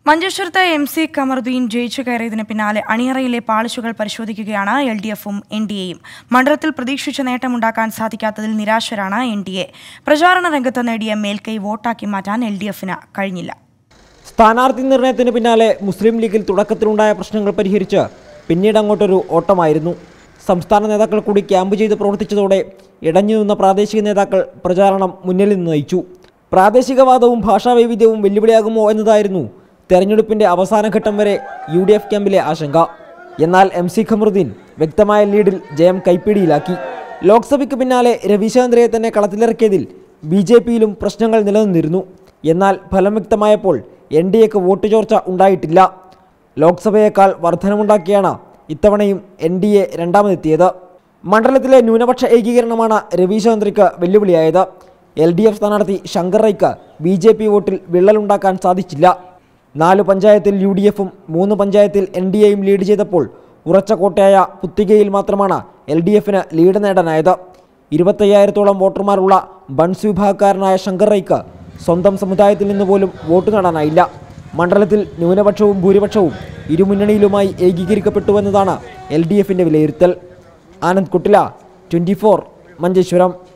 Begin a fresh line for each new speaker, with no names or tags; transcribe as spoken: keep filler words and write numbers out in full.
മഞ്ചേശ്വരത്തെ M C Kamaruddin ജയിച്ചു കയറിയതിന് പിന്നാലെ അണിയറയിലെ പാളിച്ചകൾ പരിശോധിക്കുകയാണ് എൽ ഡി എഫും എൻ ഡി എയും. മണ്ഡലത്തിൽ പ്രതീക്ഷിച്ച നേട്ടമുണ്ടാക്കാൻ സാധിക്കാത്തതിൽ നിരാശരാണ് എൻ ഡി എ. പ്രചാരണ രംഗത്ത് നേടിയ മേൽക്കൈ വോട്ടാക്കി മാറ്റാൻ എൽ ഡി എഫിന് കഴിഞ്ഞില്ല.
സ്ഥാനാർത്ഥി നിർണയത്തിന് പിന്നാലെ മുസ്ലിം ലീഗിൽ തുടക്കത്തിലുണ്ടായ പ്രശ്നങ്ങൾ പരിഹരിച്ച് പിന്നീട് അങ്ങോട്ടൊരു ഓട്ടമായിരുന്നു. സംസ്ഥാന നേതാക്കൾ കൂടി ക്യാമ്പ് ചെയ്ത് പ്രവർത്തിച്ചതോടെ ഇടഞ്ഞു നിന്ന പ്രാദേശിക നേതാക്കൾ പ്രചാരണം മുന്നിൽ നിന്ന് നയിച്ചു. പ്രാദേശികവാദവും ഭാഷാവൈവിധ്യവും വെല്ലുവിളിയാകുമോ എന്നതായിരുന്നു തെരഞ്ഞെടുപ്പിന്റെ അവസാനഘട്ടം വരെ യു ഡി എഫ് ക്യാമ്പിലെ ആശങ്ക. എന്നാൽ എം സി ഖമറുദ്ദീൻ വ്യക്തമായ ലീഡിൽ ജയം കൈപ്പിടിയിലാക്കി. ലോക്സഭയ്ക്ക് പിന്നാലെ രവിശന്ദ്രയെ തന്നെ കളത്തിലിറക്കിയതിൽ ബി ജെ പിയിലും പ്രശ്നങ്ങൾ നിലനിന്നിരുന്നു. എന്നാൽ ഫലം വ്യക്തമായപ്പോൾ എൻ ഡി എക്ക് വോട്ട് ചോർച്ച ഉണ്ടായിട്ടില്ല. ലോക്സഭയേക്കാൾ വർധനമുണ്ടാക്കിയാണ് ഇത്തവണയും എൻ ഡി എ രണ്ടാമതെത്തിയത്. മണ്ഡലത്തിലെ ന്യൂനപക്ഷ ഏകീകരണമാണ് രവിശന്ദ്രയ്ക്ക് വെല്ലുവിളിയായത്. എൽ ഡി എഫ് സ്ഥാനാർത്ഥി ശങ്കർ റൈക്ക് ബി ജെ പി വോട്ടിൽ വിള്ളലുണ്ടാക്കാൻ സാധിച്ചില്ല. നാല് പഞ്ചായത്തിൽ യു ഡി എഫും മൂന്ന് പഞ്ചായത്തിൽ എൻ ഡി എയും ലീഡ് ചെയ്തപ്പോൾ ഉറച്ച കോട്ടയായ പുത്തികയിൽ മാത്രമാണ് എൽ ഡി എഫിന് ലീഡ് നേടാനായത്. ഇരുപത്തയ്യായിരത്തോളം വോട്ടർമാരുള്ള ബൺസ് വിഭാഗക്കാരനായ ശങ്കർ റൈക്ക് സ്വന്തം സമുദായത്തിൽ നിന്ന് പോലും വോട്ട് നേടാനായില്ല. മണ്ഡലത്തിൽ ന്യൂനപക്ഷവും ഭൂരിപക്ഷവും ഇരുമുന്നണിയിലുമായി ഏകീകരിക്കപ്പെട്ടുവെന്നതാണ് എൽ ഡി എഫിൻ്റെ വിലയിരുത്തൽ. Anand Kuttila, twenty four, Manjeshwaram.